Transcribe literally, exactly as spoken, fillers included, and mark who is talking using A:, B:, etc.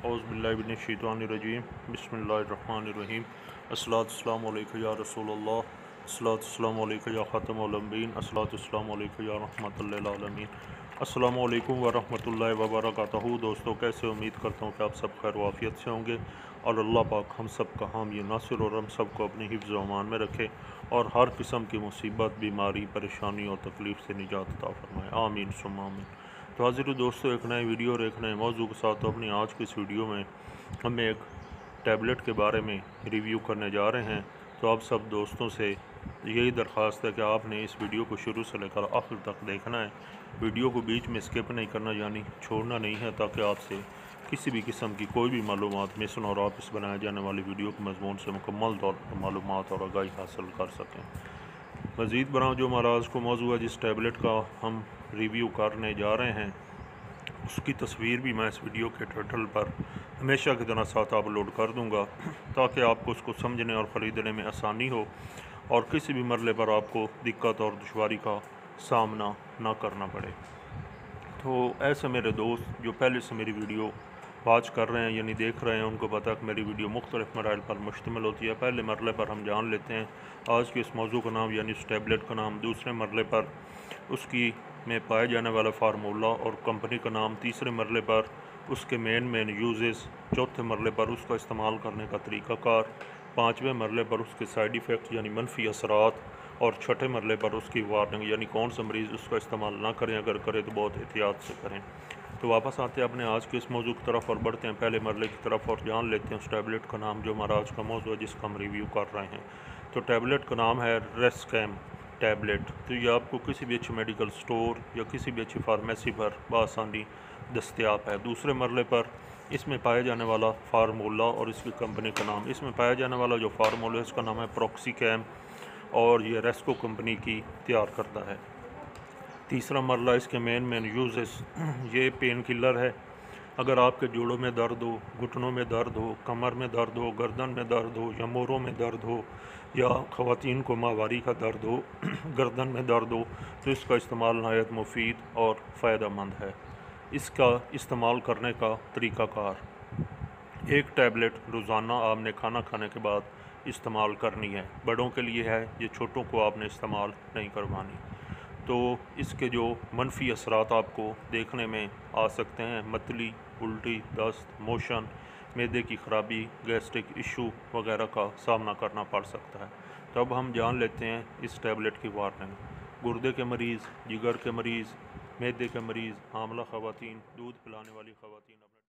A: औज़ुबिल्लाहिमिनश्शैतानिर्रजीम बिस्मिल्लाहिर्रहमानिर्रहीम अस्सलातु वस्सलामु अलैका या रसूलल्लाह अस्सलातु वस्सलामु अलैका या ख़ातमुल अंबियीन अस्सलातु वस्सलामु अलैका या रहमतुल लिल आलमीन अस्सलामु अलैकुम व रहमतुल्लाहि व बरकातहू। दोस्तों, कैसे उम्मीद करता हूँ कि आप सब खैर वाफ़ियत से होंगे और अल्लाह पाक हम सब का हामी नासिर और हम सब को अपनी हिफ्ज़ व अमान में रखे और हर किस्म की मुसीबत, बीमारी, परेशानी और तकलीफ़ से निजात अता फ़रमाए, आमीन सुम्मा आमीन। तो हाज़िर दोस्तों, एक नए वीडियो और एक नए मौजू के साथ अपनी आज की इस वीडियो में हम एक टैबलेट के बारे में रिव्यू करने जा रहे हैं। तो आप सब दोस्तों से यही दरख्वास्त है कि आपने इस वीडियो को शुरू से लेकर आखिर तक देखना है, वीडियो को बीच में स्किप नहीं करना, यानी छोड़ना नहीं है, ताकि आपसे किसी भी किस्म की कोई भी मालूमात मिस न और आप इस बनाए जाने वाली वीडियो के मज़मून से मुकम्मल तौर पर मालूमात और आगाही हासिल कर सकें। मज़ीद बरा जो महाराज को मौजू है जिस टैबलेट का हम रिव्यू करने जा रहे हैं, उसकी तस्वीर भी मैं इस वीडियो के टाइटल पर हमेशा की तरह साथ अपलोड कर दूंगा, ताकि आपको उसको समझने और ख़रीदने में आसानी हो और किसी भी मरले पर आपको दिक्कत और दुश्वारी का सामना ना करना पड़े। तो ऐसे मेरे दोस्त जो पहले से मेरी वीडियो वाच कर रहे हैं यानी देख रहे हैं, उनको पता है कि मेरी वीडियो मुख्तलिफ़ मराइल पर मुश्तमिल होती है। पहले मरले पर हम जान लेते हैं आज के इस मौजू का नाम यानी उस टैबलेट का नाम, दूसरे मरले पर उसकी में पाए जाने वाला फार्मूला और कंपनी का नाम, तीसरे मरले पर उसके मेन मेन यूजेस, चौथे मरले पर उसका इस्तेमाल करने का तरीक़ाकार, पाँचवें मरले पर उसके साइड इफ़ेक्ट यानी मनफी असरात और छठे मरले पर उसकी वार्निंग यानी कौन सा मरीज़ उसका इस्तेमाल ना करें, अगर करें तो बहुत एहतियात से करें। तो वापस आते हैं अपने आज के इस मौजू की तरफ और बढ़ते हैं पहले मरले की तरफ और जान लेते हैं उस टैबलेट का नाम जो हमारा आज का मौजू है जिसका हम रिव्यू कर रहे हैं। तो टैबलेट का नाम है रेस्कैम टैबलेट। तो ये आपको किसी भी अच्छे मेडिकल स्टोर या किसी भी अच्छी फार्मेसी पर बआसानी दस्तयाब है। दूसरे मरले पर इसमें पाया जाने वाला फार्मूला और इसकी कंपनी का नाम, इसमें पाया जाने वाला जो फार्मूला है इसका नाम है प्रोक्सीकैम और ये रेस्को कंपनी की तैयार करता है। तीसरा मरला इसके मेन मेन यूजेस, ये पेन किलर है। अगर आपके जोड़ों में दर्द हो, घुटनों में दर्द हो, कमर में दर्द हो, गर्दन में दर्द हो या मोरों में दर्द हो या ख़वातीन को माहवारी का दर्द हो गर्दन में दर्द हो, तो इसका इस्तेमाल नहायत मुफीद और फ़ायदेमंद है। इसका इस्तेमाल करने का तरीक़ाकार, एक टैबलेट रोज़ाना आपने खाना खाने के बाद इस्तेमाल करनी है। बड़ों के लिए है ये, छोटों को आपने इस्तेमाल नहीं करवानी। तो इसके जो मनफी असरात आपको देखने में आ सकते हैं, मतली, उल्टी, दस्त, मोशन, मैदे की ख़राबी, गैस्ट्रिक इशू वगैरह का सामना करना पड़ सकता है। तो अब हम जान लेते हैं इस टैबलेट की वार्निंग। गुर्दे के मरीज़, जिगर के मरीज़, मैदे के मरीज़, हामला ख़वातीन, दूध पिलाने वाली ख़वातीन